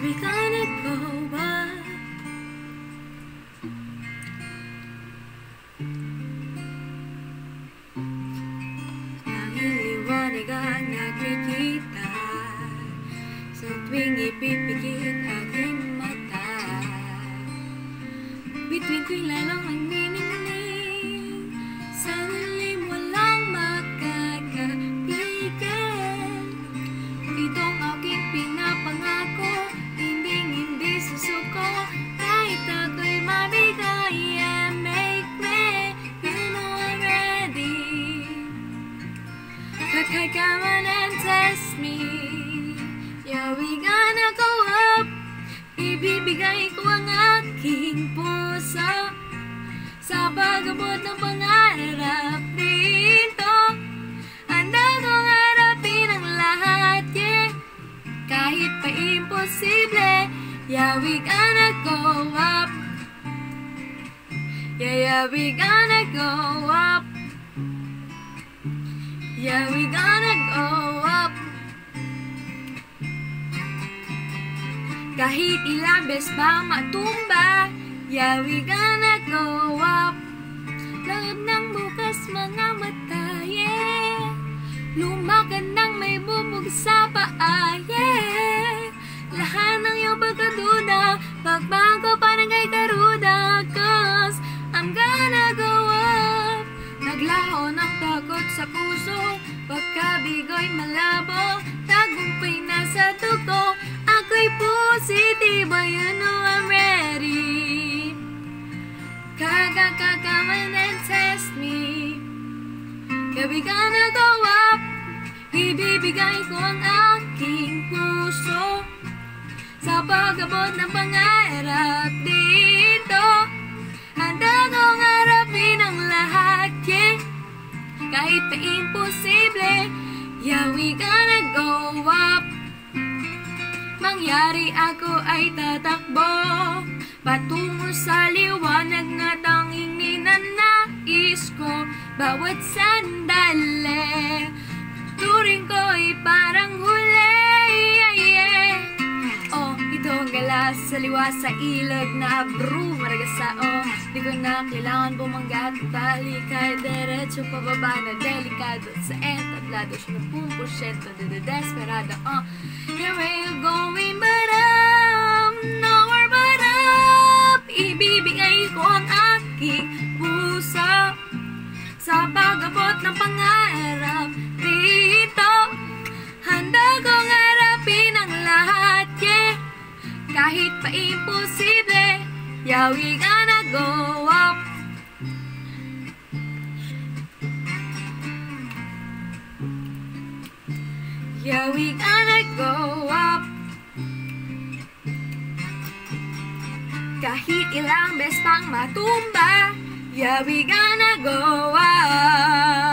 we gonna go up? Tanging liwanag ang nakikita sa tuwing ipipikit aking mata. Bituin ko'y lalong ang niningning, sa dilim walang makakapigil. Itong aking pinapangako, hindi susuko, kahit ako'y mabigay. And make me, you know I'm ready. Lakay come on and test me. Yeah, we gonna go up. Ibibigay ko ang aking puso sa pag-abot ng pangarap dito. Handa kong harapin ang lahat, yeah. Kahit pa imposible, yeah, we gonna go up. Yeah, we gonna go up. Yeah, we gonna go up. Kahit ilang beses pa matumba, yeah, we gonna go up. Loob ng bukas mga mata, yeah. Lumakad ng may bubog sa paa, yeah. Lahat ng iyong pagkaduda, pagbago parang kay karuda. Cause I'm gonna go up. Naglaho ng takot sa puso, pagkabigo'y malabo, tagumpay na sa dugo. Ako'y positibo, you know I'm ready. Come on and test me. Yeah, we gonna go up. Ibibigay ko ang aking puso sa pag-abot ng pangarap dito. Handa kong harapin ang lahat, yeah. Kahit pa imposible, yeah, we gonna go up. Mangyari ako ay tatakbo patungo sa liwanag na tanging ninanais ko. Bawat sandali, turing ko'y parang huli, yeah. Oh, ito ang galas sa liwa sa ilog na abru maragasao. Di ko na kailangan bumangga at tali, kahit diretso pababa na delikado. Sa entablado siya na 10% desperado. Here we're going but up, nowhere but up. Ibibigay ko ang aking puso sa pag-abot ng pangarap dito. Handa kong harapin ang lahat, yeah. Kahit pa imposible, yeah, we gonna go up. Yeah, we gonna go up. Kahit ilang beses pang matumba, yeah, we gonna go up.